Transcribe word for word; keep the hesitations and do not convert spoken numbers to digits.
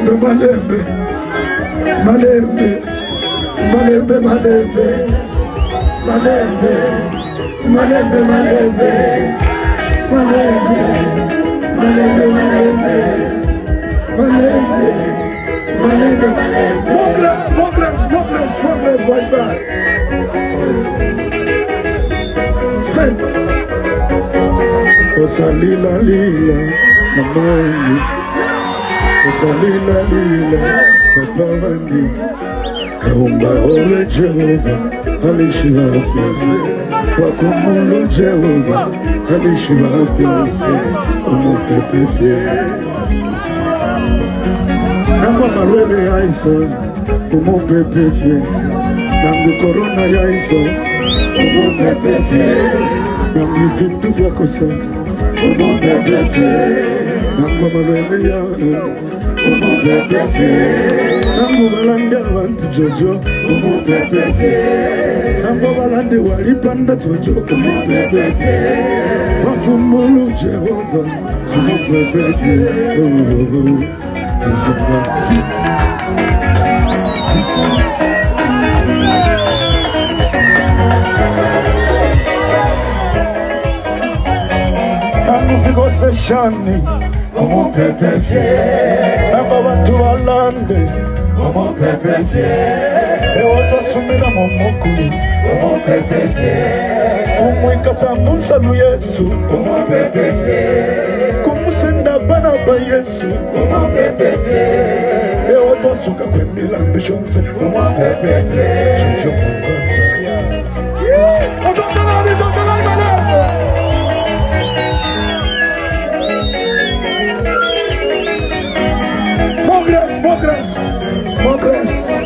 malembe, malembe, malembe, malembe, malembe, malembe, malembe, malembe, malembe, malembe, malembe, malembe. More grace, more grace, more grace, more grace, my son. Send. Osalila lila na mwenye, osalila lila papa wangu, kaumba ole Jehova alishiwa afyose, wakumulo Jehova alishiwa afyose, umutepefye. Namba marwele ya isa, umupepefye, nangu korona ya isa, umupepefye, nangu vitu vya kosa, umupepefye, nangu marwele ya umupepefye, nangu balande abantu jojo, umupepefye, nangu balande walipanda jojo, umupepefye, wakumulu Jehova, umupepefye, oh, oh, oh. Namufiko shani, umupepefye, namba bantu balande, umupepefye, ewoto sumira momokuli, umupepefye, umwikata munsalu Yesu, umupepefye, kumusenda bana ba Yesu, umupepefye, ewoto suka kwe milambi shonse, umupepefye, chucho mungasa. Ototalari, ototalari, malendo. More grace, more grace, more grace.